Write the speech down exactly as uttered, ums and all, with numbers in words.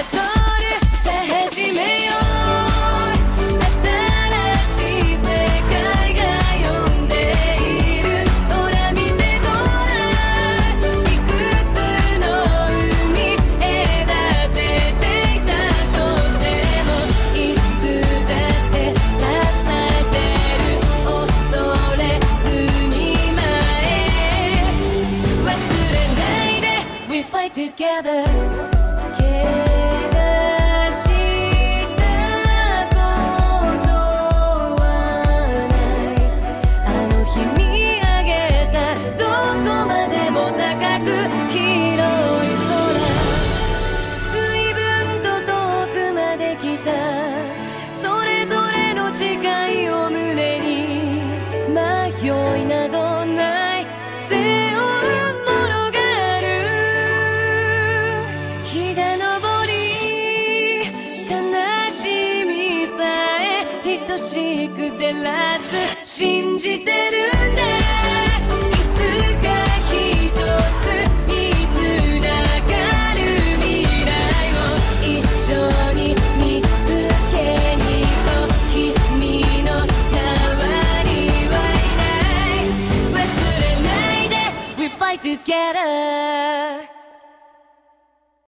トルさあ始めよう。新しい世界が呼んでいる。ほら見てごらん、いくつの海隔てていたとしても、いつだって支えてる。恐れずに前へ忘れないで We fight together。 怪我したことはない。あの日見上げたどこまでも高く広い空、随分と遠くまで来た。それぞれの誓いを胸に迷いなどない背負うものがある。日が昇り悲しみさえ等しく照らす。信じてるんだ。いつかひとつにつながる未来を一緒に見つけに行こう。君の代わりはいない。忘れないで We fight together。